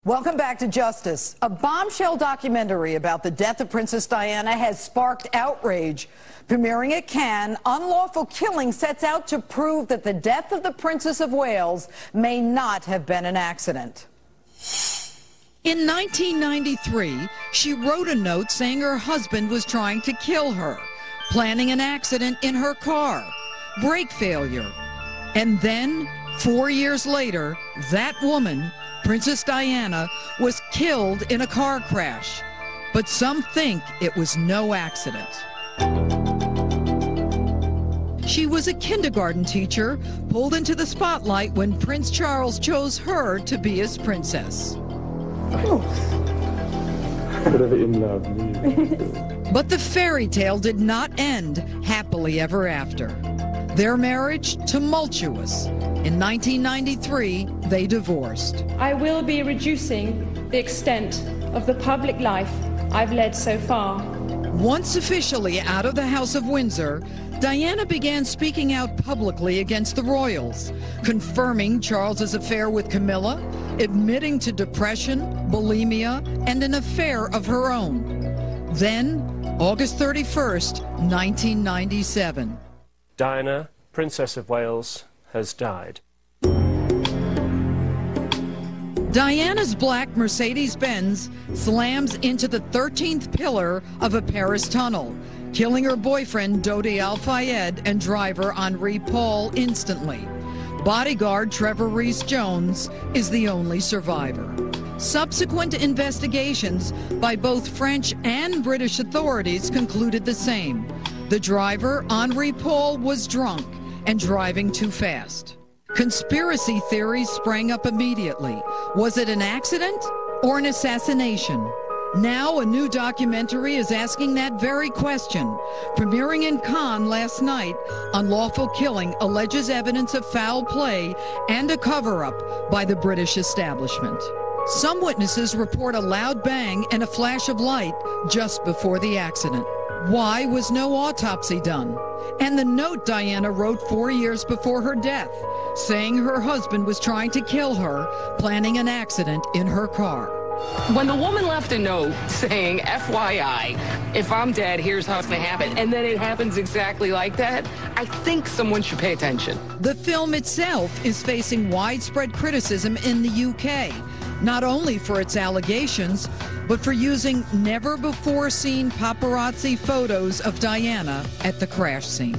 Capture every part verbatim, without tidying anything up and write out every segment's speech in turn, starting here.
Welcome back to Justice. A bombshell documentary about the death of Princess Diana has sparked outrage. Premiering at Cannes, Unlawful Killing sets out to prove that the death of the Princess of Wales may not have been an accident. In nineteen ninety-three, she wrote a note saying her husband was trying to kill her, planning an accident in her car, brake failure. And then, four years later, that woman, Princess Diana, was killed in a car crash. But some think it was no accident. She was a kindergarten teacher, pulled into the spotlight when Prince Charles chose her to be his princess. Whatever in love means. But the fairy tale did not end happily ever after. Their marriage, tumultuous. In nineteen ninety-three, they divorced. I will be reducing the extent of the public life I've led so far. Once officially out of the House of Windsor, Diana began speaking out publicly against the royals, confirming Charles's affair with Camilla, admitting to depression, bulimia, and an affair of her own. Then, August thirty-first, nineteen ninety-seven. Diana, Princess of Wales, has died. Diana's black Mercedes-Benz slams into the thirteenth pillar of a Paris tunnel, killing her boyfriend Dodi Al-Fayed and driver Henri Paul instantly. Bodyguard Trevor Rees-Jones is the only survivor. Subsequent investigations by both French and British authorities concluded the same. The driver, Henri Paul, was drunk and driving too fast. Conspiracy theories sprang up immediately. Was it an accident or an assassination? Now a new documentary is asking that very question. Premiering in Cannes last night, Unlawful Killing alleges evidence of foul play and a cover-up by the British establishment. Some witnesses report a loud bang and a flash of light just before the accident. Why was no autopsy done? And the note Diana wrote four years before her death, saying her husband was trying to kill her, planning an accident in her car. When the woman left a note saying, F Y I, if I'm dead, here's how it's going to happen, and then it happens exactly like that, I think someone should pay attention. The film itself is facing widespread criticism in the U K, not only for its allegations, but for using never-before-seen paparazzi photos of Diana at the crash scene.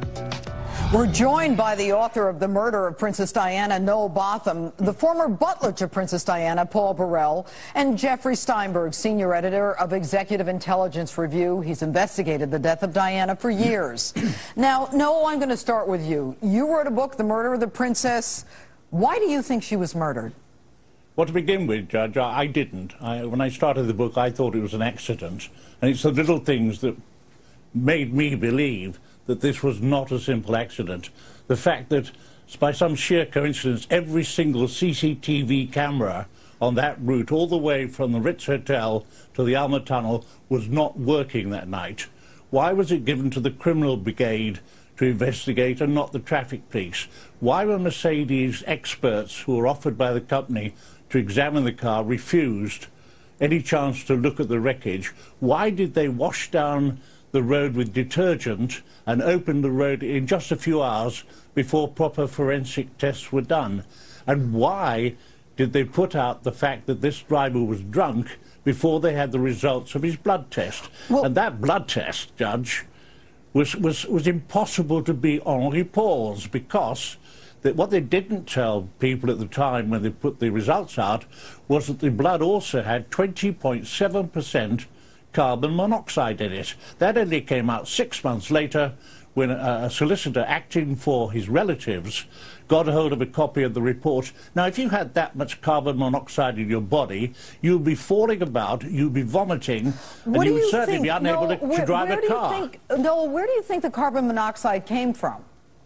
We're joined by the author of The Murder of Princess Diana, Noel Botham, the former butler to Princess Diana, Paul Burrell, and Jeffrey Steinberg, senior editor of Executive Intelligence Review. He's investigated the death of Diana for years. Now, Noel, I'm going to start with you. You wrote a book, The Murder of the Princess. Why do you think she was murdered? Well, to begin with, Judge, I, I didn't. I, when I started the book, I thought it was an accident. And it's the little things that made me believe that this was not a simple accident. The fact that, by some sheer coincidence, every single C C T V camera on that route, all the way from the Ritz Hotel to the Alma Tunnel, was not working that night. Why was it given to the criminal brigade to investigate and not the traffic police? Why were Mercedes experts who were offered by the company to examine the car refused any chance to look at the wreckage? Why did they wash down the road with detergent and open the road in just a few hours before proper forensic tests were done? And why did they put out the fact that this driver was drunk before they had the results of his blood test? Well, and that blood test, Judge, was, was, was impossible to be Henri Paul's, because that what they didn't tell people at the time when they put the results out was that the blood also had twenty point seven percent carbon monoxide in it. That only came out six months later when a, a solicitor acting for his relatives got a hold of a copy of the report. Now, if you had that much carbon monoxide in your body, you'd be falling about, you'd be vomiting, what and you would you certainly think? be unable no, to, where, to drive where a do car. You think, Noel, where do you think the carbon monoxide came from?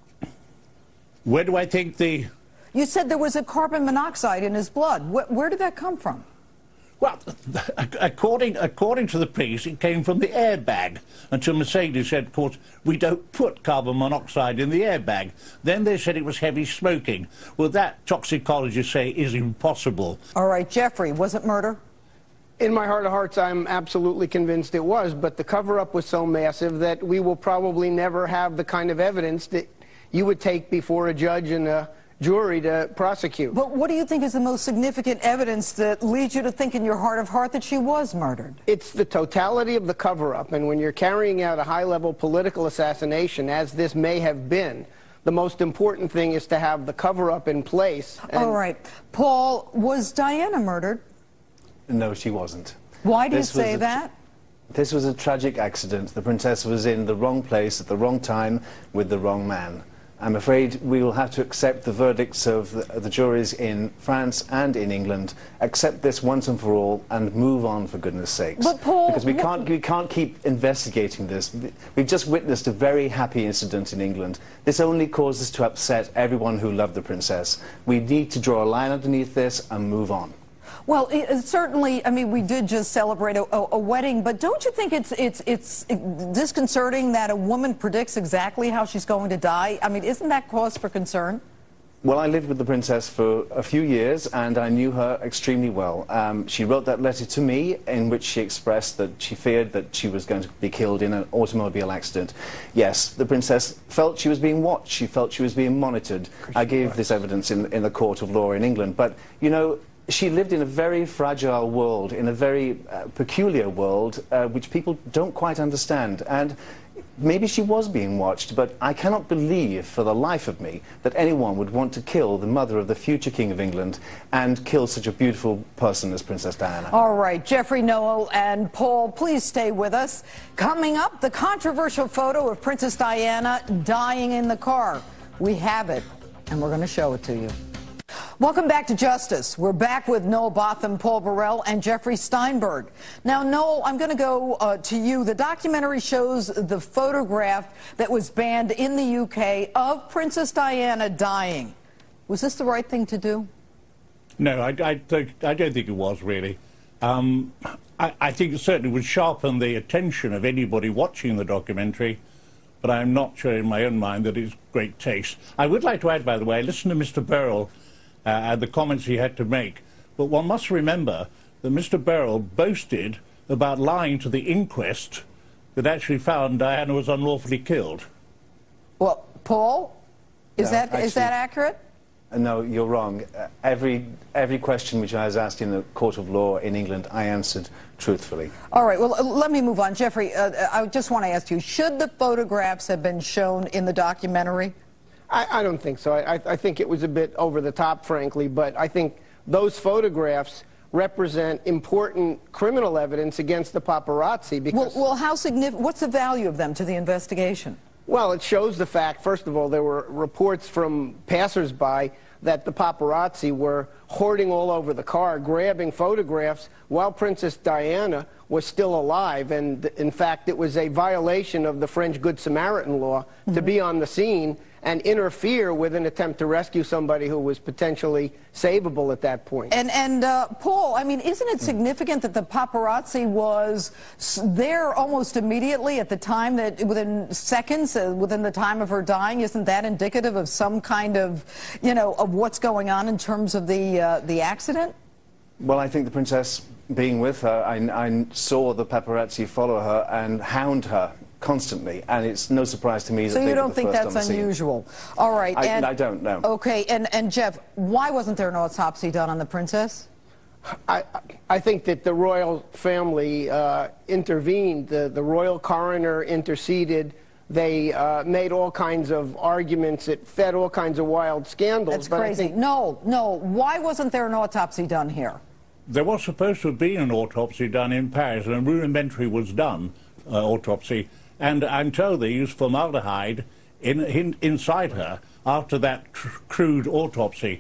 Where do I think the... You said there was a carbon monoxide in his blood. Where, where did that come from? Well, according, according to the police, it came from the airbag, until Mercedes said, of course, we don't put carbon monoxide in the airbag. Then they said it was heavy smoking. Well, that toxicologists say is impossible. All right, Jeffrey, was it murder? In my heart of hearts, I'm absolutely convinced it was, but the cover-up was so massive that we will probably never have the kind of evidence that you would take before a judge and a jury to prosecute. But what do you think is the most significant evidence that leads you to think in your heart of heart that she was murdered? It's the totality of the cover-up, and when you're carrying out a high-level political assassination, as this may have been, the most important thing is to have the cover-up in place. All right. Paul, was Diana murdered? No, she wasn't. Why do this you say that? This was a tragic accident. The princess was in the wrong place at the wrong time with the wrong man. I'm afraid we will have to accept the verdicts of the, the juries in France and in England, accept this once and for all, and move on, for goodness sakes. But Paul, because we can't, we can't keep investigating this. We've just witnessed a very happy incident in England. This only causes to upset everyone who loved the princess. We need to draw a line underneath this and move on. Well, it, certainly, I mean, we did just celebrate a, a, a wedding, but don't you think it's, it's, it's disconcerting that a woman predicts exactly how she's going to die? I mean, isn't that cause for concern? Well, I lived with the princess for a few years, and I knew her extremely well. Um, she wrote that letter to me in which she expressed that she feared that she was going to be killed in an automobile accident. Yes, the princess felt she was being watched. She felt she was being monitored. I gave this evidence in, in the court of law in England. But, you know, she lived in a very fragile world, in a very uh, peculiar world, uh, which people don't quite understand. And maybe she was being watched, but I cannot believe for the life of me that anyone would want to kill the mother of the future King of England and kill such a beautiful person as Princess Diana. All right, Jeffrey, Noel, and Paul, please stay with us. Coming up, the controversial photo of Princess Diana dying in the car. We have it, and we're going to show it to you. Welcome back to Justice. We're back with Noel Botham, Paul Burrell, and Jeffrey Steinberg. Now, Noel, I'm going to go uh, to you. The documentary shows the photograph that was banned in the U K of Princess Diana dying. Was this the right thing to do? No, I, I, I don't think it was, really. Um, I, I think it certainly would sharpen the attention of anybody watching the documentary, but I'm not sure in my own mind that it's great taste. I would like to add, by the way, I listened to Mister Burrell Uh, and the comments he had to make. But one must remember that Mister Burrell boasted about lying to the inquest that actually found Diana was unlawfully killed. Well, Paul, is, No, that, actually, is that accurate? Uh, no, you're wrong. Uh, every, every question which I was asked in the court of law in England, I answered truthfully. All right, well, let me move on. Jeffrey, uh, I just want to ask you, should the photographs have been shown in the documentary? I, I don't think so. I, I think it was a bit over the top, frankly, but I think those photographs represent important criminal evidence against the paparazzi. Because, well, well, how significant? What's the value of them to the investigation? Well, it shows the fact, first of all, there were reports from passersby that the paparazzi were hoarding all over the car, grabbing photographs while Princess Diana was still alive. And, in fact, it was a violation of the French Good Samaritan law mm-hmm. to be on the scene and interfere with an attempt to rescue somebody who was potentially savable at that point. And, and uh, Paul, I mean, isn't it significant that the paparazzi was there almost immediately at the time that, within seconds, uh, within the time of her dying? Isn't that indicative of some kind of, you know, of what's going on in terms of the, uh, the accident? Well, I think the princess being with her, I, I saw the paparazzi follow her and hound her constantly, and it's no surprise to me that so they you don't were the think first that's on the unusual? All right. I, and, I don't know. Okay, and, and Jeff, why wasn't there an autopsy done on the princess? I, I think that the royal family uh, intervened. The, the royal coroner interceded. They uh, made all kinds of arguments. It fed all kinds of wild scandals. That's but crazy. I think no, no. Why wasn't there an autopsy done here? There was supposed to have been an autopsy done in Paris, and a rudimentary was done, uh, autopsy, and I'm told they used formaldehyde in, in, inside her after that cr crude autopsy.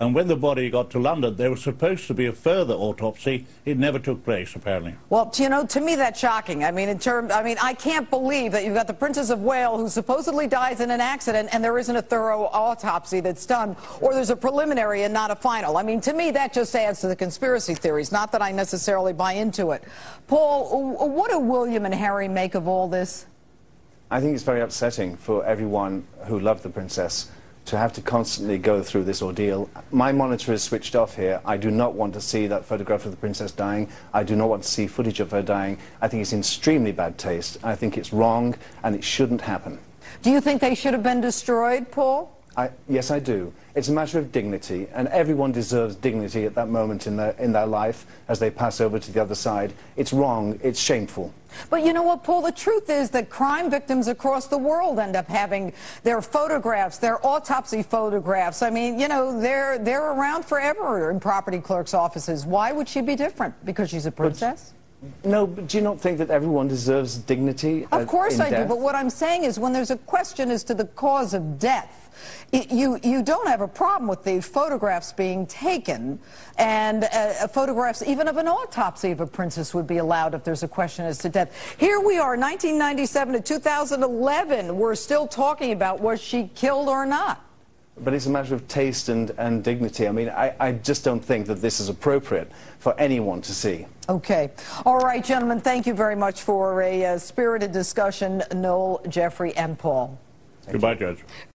And when the body got to London, there was supposed to be a further autopsy. It never took place, apparently. Well, you know, to me that's shocking. I mean, in terms, I mean, I can't believe that you've got the Princess of Wales who supposedly dies in an accident and there isn't a thorough autopsy that's done, or there's a preliminary and not a final. I mean, to me that just adds to the conspiracy theories, not that I necessarily buy into it. Paul, what do William and Harry make of all this? I think it's very upsetting for everyone who loved the princess to have to constantly go through this ordeal. My monitor is switched off here. I do not want to see that photograph of the princess dying. I do not want to see footage of her dying. I think it's in extremely bad taste. I think it's wrong, and it shouldn't happen. Do you think they should have been destroyed, Paul? I, yes, I do. It's a matter of dignity, and everyone deserves dignity at that moment in their, in their life as they pass over to the other side. It's wrong. It's shameful. But you know what, Paul? The truth is that crime victims across the world end up having their photographs, their autopsy photographs. I mean, you know, they're, they're around forever in property clerks' offices. Why would she be different? Because she's a princess? But, no, but do you not think that everyone deserves dignity? Of course I death? do, but what I'm saying is when there's a question as to the cause of death, It, you, you don't have a problem with the photographs being taken, and uh, photographs even of an autopsy of a princess would be allowed if there's a question as to death. Here we are, nineteen ninety-seven to two thousand eleven, we're still talking about was she killed or not. But it's a matter of taste and, and dignity. I mean, I, I just don't think that this is appropriate for anyone to see. Okay. All right, gentlemen, thank you very much for a uh, spirited discussion, Noel, Jeffrey, and Paul. Goodbye, Judge.